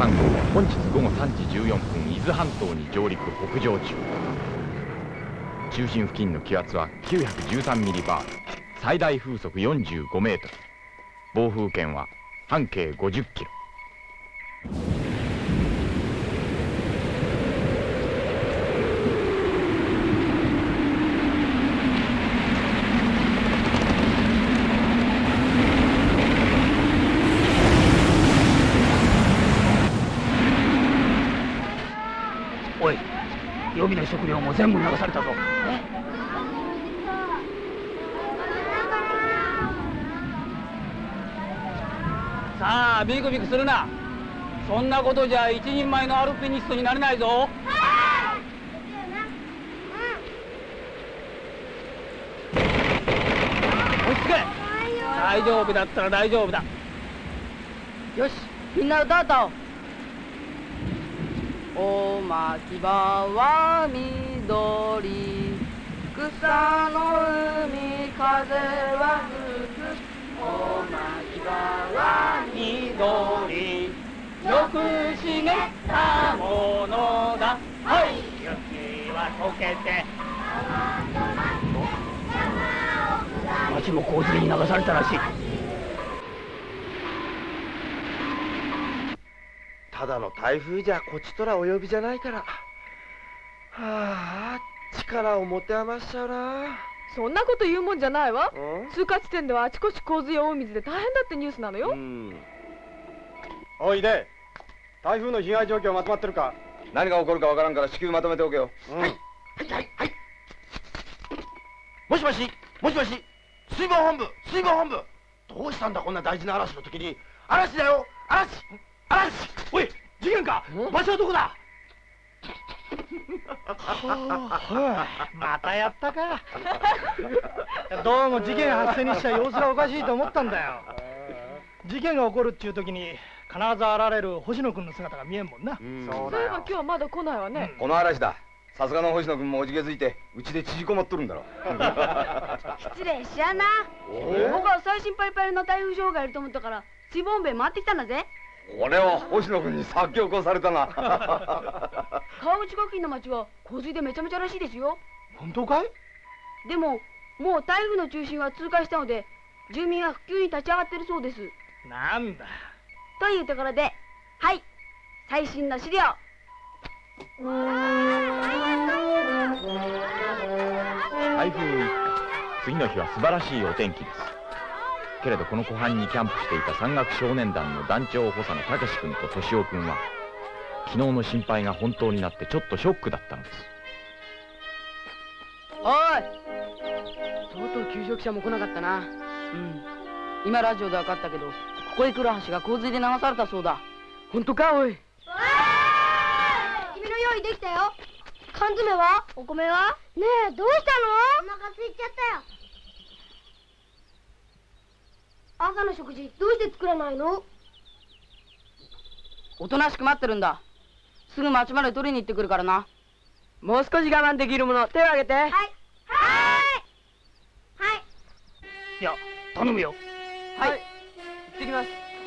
13号は本日午後3時14分伊豆半島に上陸北上中。中心付近の気圧は913ミリバール、最大風速45メートル、暴風圏は半径50キロ。 おい、予備の食料も全部流されたぞ。さあ、ビクビクするな。そんなことじゃ一人前のアルピニストになれないぞ。落ち着け。大丈夫だったら大丈夫だ。 よし、みんな歌おう。おまき場は緑、草の海風は吹く。おまき場は緑、よく茂ったものだ。はい、雪は溶けて。 町も洪水に流されたらしい。 ただの台風じゃこちとらお呼びじゃないから。はあ、力を持て余しちゃうな。 そんなこと言うもんじゃないわ。通過地点ではあちこち洪水や大水で大変だってニュースなのよ。 おいで、台風の被害状況まとまってるか。 何が起こるかわからんから至急まとめておけよ。 はいはいはいはい。もしもしもしもし、水防本部水防本部。どうしたんだこんな大事な嵐の時に。嵐だよ、嵐嵐。おい、事件か。場所はどこだ。 またやったか。どうも事件発生にしちゃ様子がおかしいと思ったんだよ。事件が起こるっていう時に必ず現れる星野君の姿が見えんもんな。 そういえば今日はまだ来ないわね。 この嵐だ。さすがの星野君もおじけづいてうちで縮こもっとるんだろ。 失礼しやな。僕は最新パリパリの台風情報がいると思ったから水防本部へ回ってきたんだぜ。 これは星野君に先を越されたな。 川口学院の町は洪水でめちゃめちゃらしいですよ。 本当かい？ でももう台風の中心は通過したので住民は復旧に立ち上がってるそうです。 なんだというところで、はい、最新の資料。 台風一過、次の日は素晴らしいお天気です。けれどこの湖畔にキャンプしていた山岳少年団の団長補佐のたけし君と敏夫君は昨日の心配が本当になってちょっとショックだったのです。 おい、とうとう救助記者も来なかったな。今ラジオで分かったけどここへ来る橋が洪水で流されたそうだ。本当か。おい、 君の用意できたよ。缶詰は？お米は？ねえ、どうしたの？お腹空いちゃったよ。朝の食事どうして作らないの？ おとなしく待ってるんだ。すぐ町まで取りに行ってくるからな。もう少し我慢できるもの手を挙げて。はいはいはい。 いや、頼むよ。 はい、行ってきます。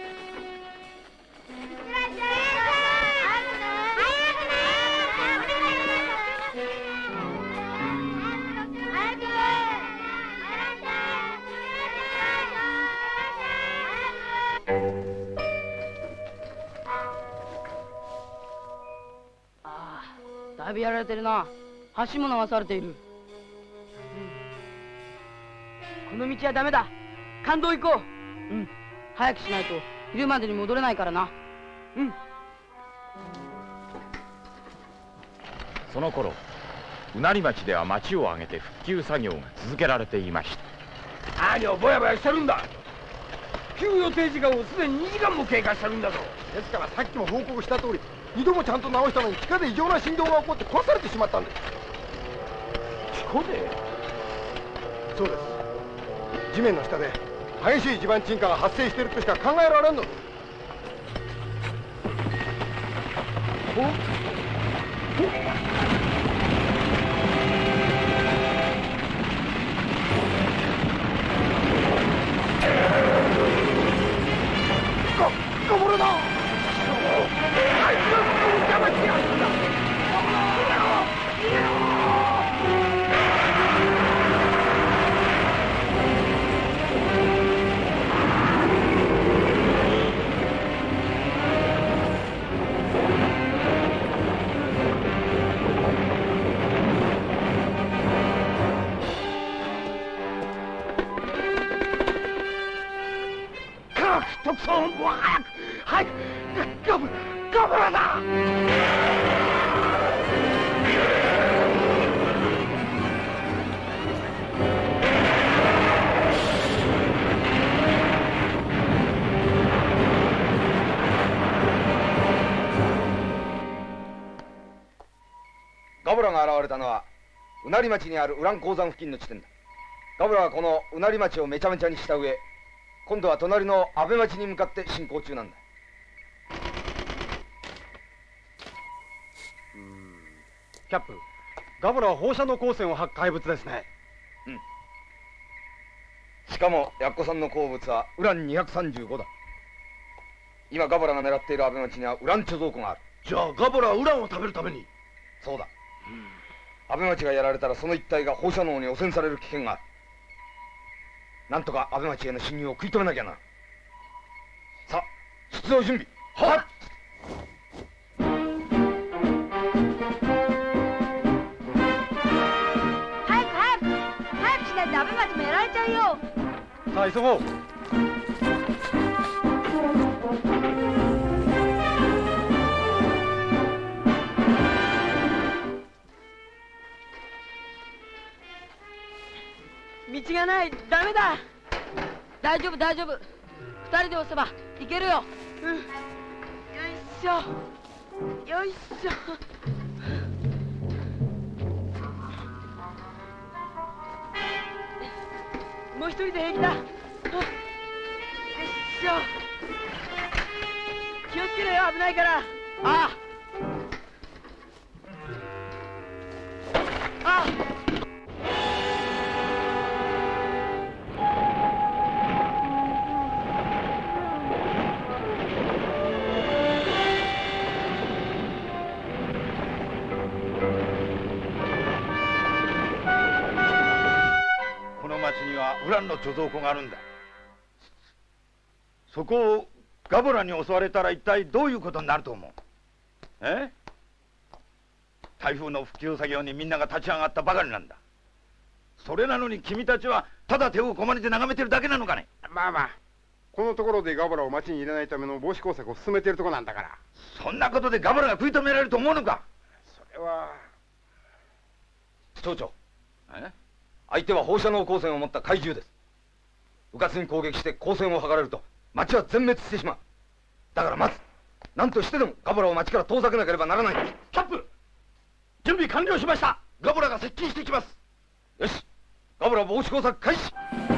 だいぶやられてるな。橋も流されている。この道はダメだ。感動行こう。早くしないと昼までに戻れないからな。 その頃うなり町では町を挙げて復旧作業が続けられていました。 何をぼやぼやしてるんだ。救予定時間をすでに2時間も経過してるんだぞ。ですからさっきも報告した通り2度もちゃんと直したのに地下で異常な振動が起こって壊されてしまったんです。地下で？そうです。地面の下で激しい地盤沈下が発生しているとしか考えられんの。これだ。 特捜本部は早くガブラだ。 ガブラが現れたのはうなり町にあるウラン鉱山付近の地点だ。ガブラはこのうなり町をめちゃめちゃにした上、今度は隣の安倍町に向かって進行中なんだ。 キャップ、ガブラは放射能光線を吐く怪物ですね。 うん。しかもヤッコさんの好物はウラン235だ。今ガブラが狙っている安倍町にはウラン貯蔵庫がある。 じゃあガブラはウランを食べるために。 そうだ。安倍町がやられたらその一帯が放射能に汚染される危険がある。なんとか安倍町への侵入を食い止めなきゃな。さあ出動準備。はっ。 早くしないと安倍町もやられちゃうよ。 さあ急ごう。 道がない。ダメだ。大丈夫大丈夫。二人で押せばいけるよ。うん。よいしょよいしょ。もう一人で平気だ。よいしょ。気をつけろよ、危ないから。ああ。ああ。 ウランの貯蔵庫があるんだ。そこをガブラに襲われたら一体どういうことになると思う？台風の復旧作業にみんなが立ち上がったばかりなんだ。それなのに君たちはただ手をこまねて眺めてるだけなのかね。 まあまあ、このところでガブラを町に入れないための防止工作を進めているところなんだから。 そんなことでガブラが食い止められると思うのか？ それは。 町長、相手は放射能光線を持った怪獣です。うかつに攻撃して光線を剥がれると町は全滅してしまう。だからまず何としてでもガブラを町から遠ざけなければならない。 キャップ、準備完了しました。ガブラが接近してきます。 よし、ガブラ防止工作開始。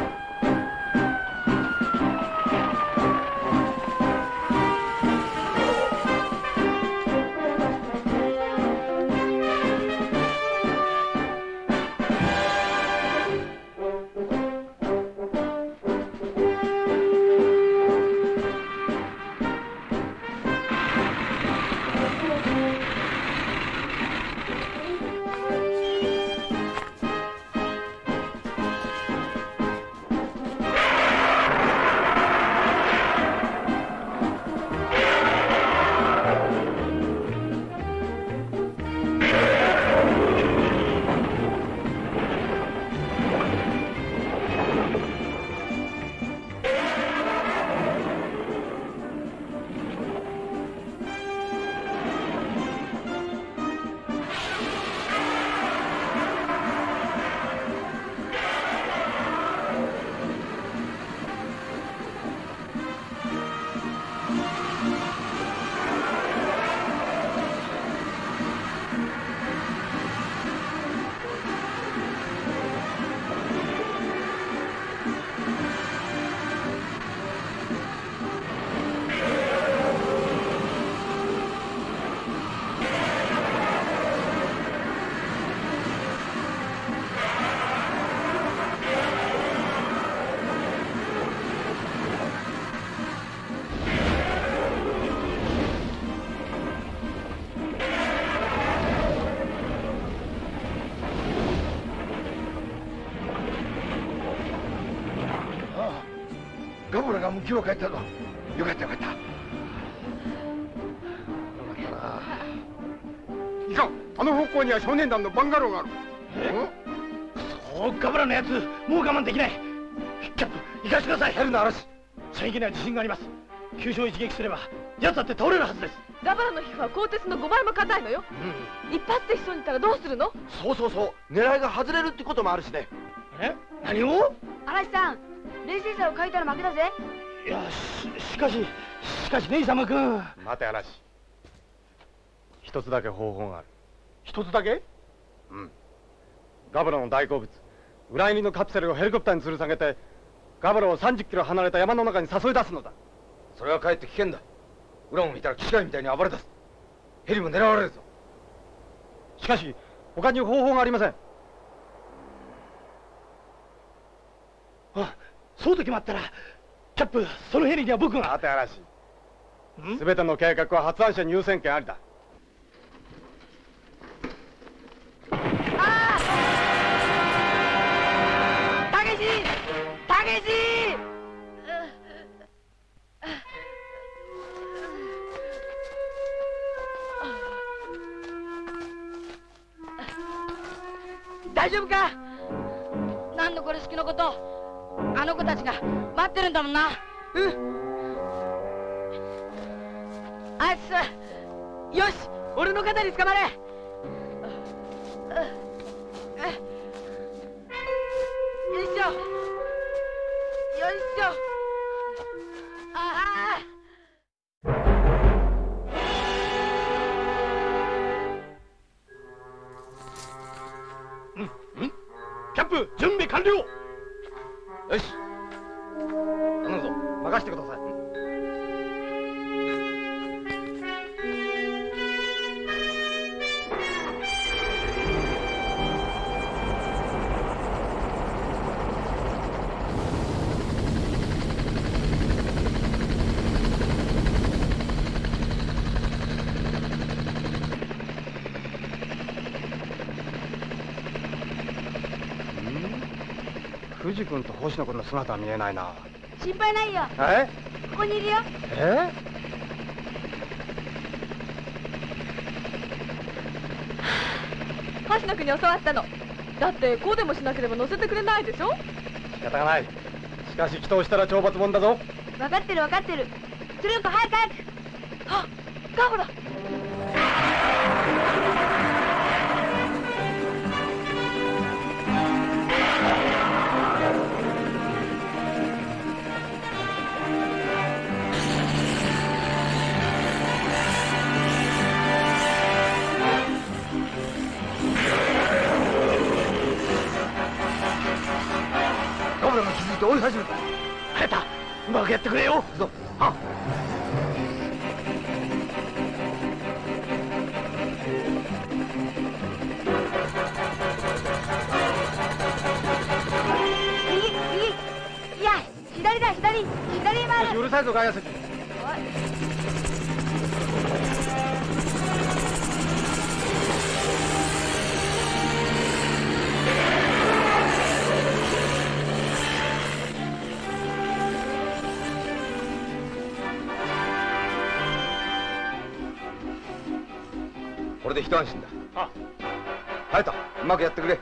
ガブラが向きを変えたぞ。よかったよかった。 いかん、あの方向には少年団のバンガローがある。 そう、ガブラのやつもう我慢できない。キャップ、行かせてください。 ヘルの嵐、 射撃には自信があります。急所を一撃すれば奴だって倒れるはずです。 ガバラの皮膚は鋼鉄の5倍も硬いのよ。一発で一緒にいったらどうするの？ そうそうそう、狙いが外れるってこともあるしね。 え、何を？ 嵐さん、冷静さを書いたら負けだぜ。 いや、しかしね、イサム君。 待て嵐、一つだけ方法がある。 一つだけ？ うん。ガブラの大好物、裏入りのカプセルをヘリコプターに吊る下げて、ガブラを30キロ離れた山の中に誘い出すのだ。 それはかえって危険だ。裏を見たら機械みたいに暴れ出す。ヘリも狙われるぞ。 しかし他に方法がありません。 あ、そうと決まったらキャップ、そのヘリには僕が。 待て嵐、全ての計画は発案者に優先権ありだ。 たけし大丈夫か？ なんのこれ好きのこと、あの子たちが待ってるんだもんな。 あいつ、よし、俺の肩に捕まれ。よいしょ、よいしょ。ああ。 キャップ、準備完了。 よし、頼むぞ。 任せてください。藤君と星野君の姿は見えないな。 心配ないよ。 え？ ここにいるよ。 え？ 星野君に教わったの。だってこうでもしなければ乗せてくれないでしょ。 仕方がない。しかし祈祷したら懲罰もんだぞ。 分かってる分かってる。つるんこ早く早く。 あ、ガブラ。 ガブラが気づいて追い始めた。 早田、うまくやってくれよ。 行くぞ。 あ、 右。いや、左だ左へ回る。 よし、うるさいぞ外野席。 これで一安心だ。 あ、 隼人、うまくやってくれ。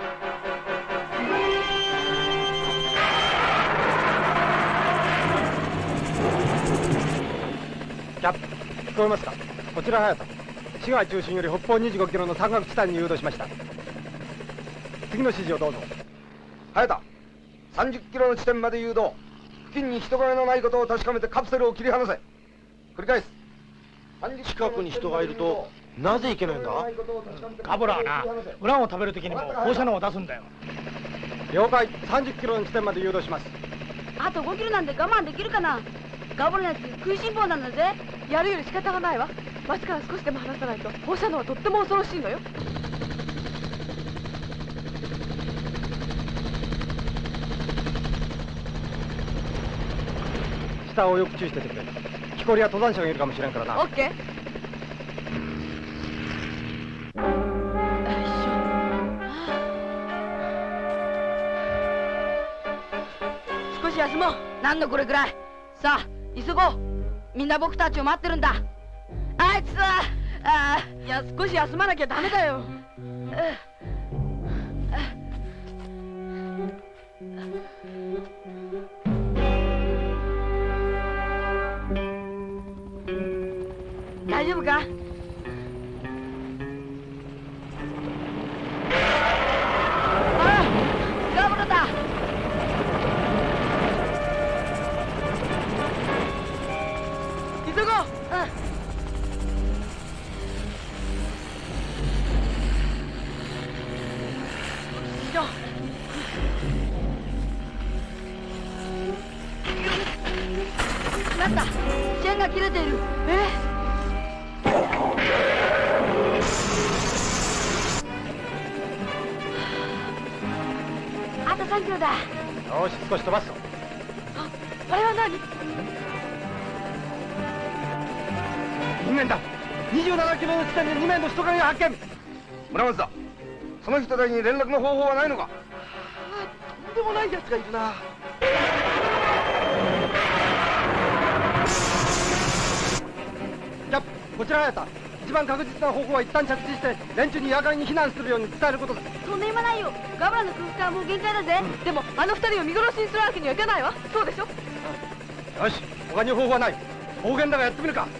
キャップ、聞こえますか？こちら隼人。市街中心より北方25キロの山岳地帯に誘導しました。次の指示をどうぞ。 隼人、30キロの地点まで誘導。付近に人影のないことを確かめてカプセルを切り離せ。繰り返す。 近くに人がいるとなぜいけないんだ？ ガブラはな、ウランを食べるときにも放射能を出すんだよ。 了解。30キロの地点まで誘導します。 あと5キロなんて我慢できるかな。ガブラのやつ食いしん坊なんだぜ。 やるより仕方がないわ。町から少しでも離さないと放射能はとっても恐ろしいのよ。 下をよく注意しててくれ。木こりや登山者がいるかもしれんからな。 オッケー。 少し休もう。何のこれくらい。さあ急ごう。みんな僕たちを待ってるんだ。あいつはいや、少し休まなきゃダメだよ。 丈夫か？ガブラだ。急ごう。なんだ、チェーンが切れている。あと3キロだ。 よし、少し飛ばすぞ。 あれは何？ 人間だ。27キロの地点で2名の人影発見。 村松だ。その人たちに連絡の方法はないのか？ とんでもない奴がいるな。キャップ、こちらやった。一番確実な方法は一旦着地して連中に夜間に避難するように伝えることだ。 そんな暇ないよ。ガブラの空間はもう限界だぜ。 でもあの二人を見殺しにするわけにはいかないわ。そうでしょ？ よし、他に方法はない。方言だがやってみるか。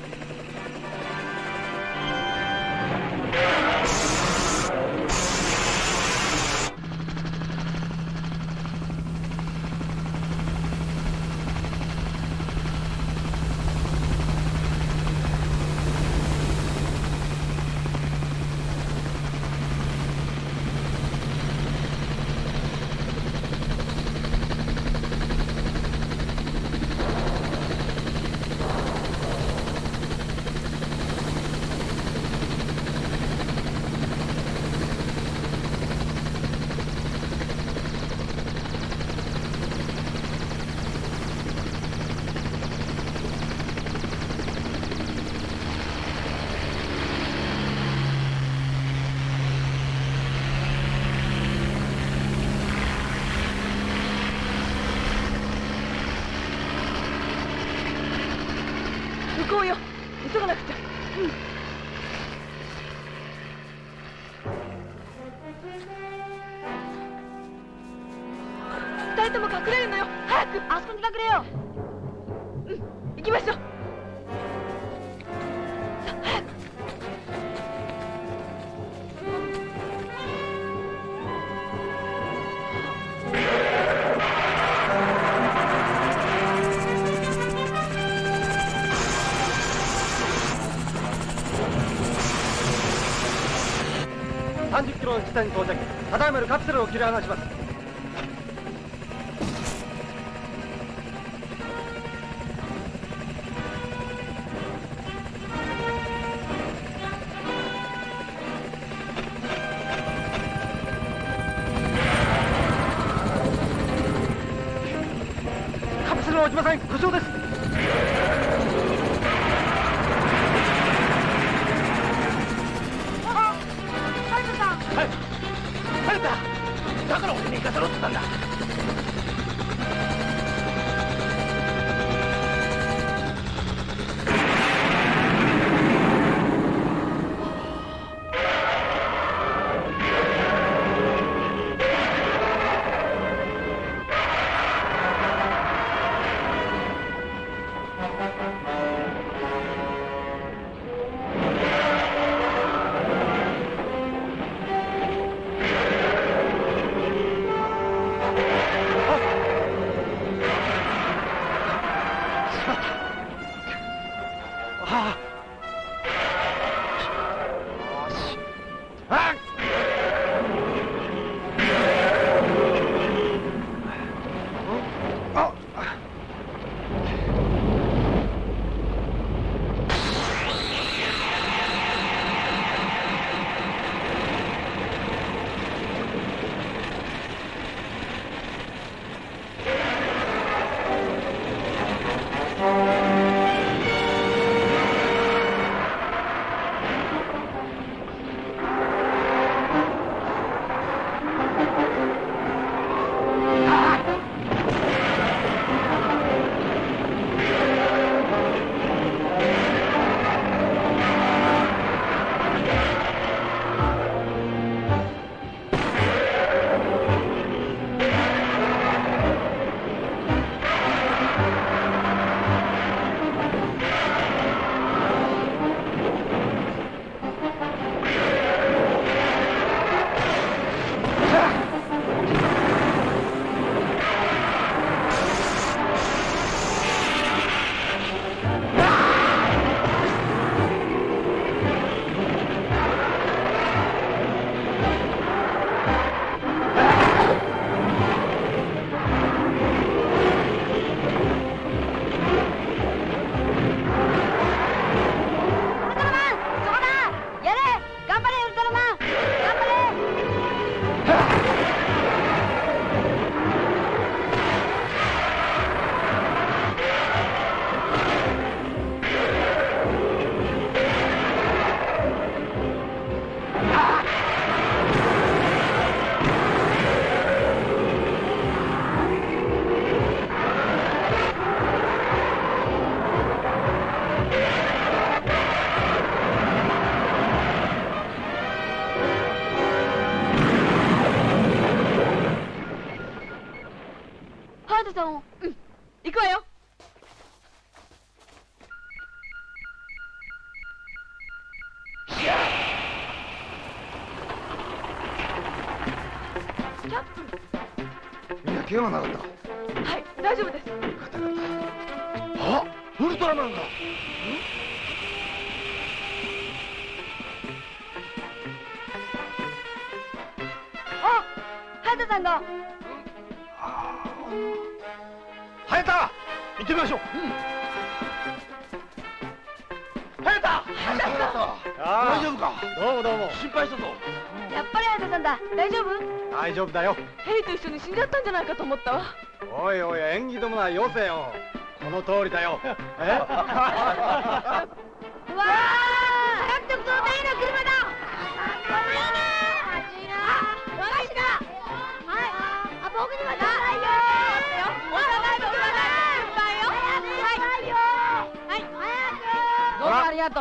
向こうよ。急がなくちゃ。二人とも隠れるのよ。早く。 あそこに隠れよう。 行きましょう。 30キロの地点に到着。ただいまよりカプセルを切り離します。カプセルは落ちません。故障です。 だから俺に行かせろって言ったんだ。 怪我なかったか？ はい、大丈夫です。 あ、ウルトラマンが。 あ、隼人さんが。 隼人、行ってみましょう。隼人、 大丈夫か？ どうもどうも。 心配したぞ。 やっぱり隼人さんだ。大丈夫？ 大丈夫だよ。 ヘリと一緒に死んじゃったんじゃないかと思ったわ。 おいおい、縁起でもないよせよ。この通りだよ。 うわー、トラクトと大の車だ。いいね。いいな。和菓子だ。はい。あ、僕にはないよ。 どうもありがとう。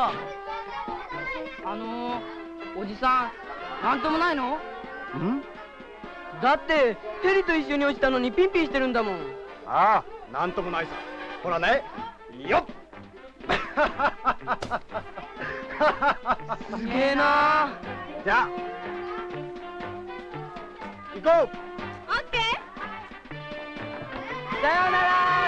おじさん、なんともないの？だってヘリと一緒に落ちたのにピンピンしてるんだもん。 ああ、なんともないさ。ほらね、よっ。 すげえな。 じゃあ、行こう。 オッケー。 さようなら。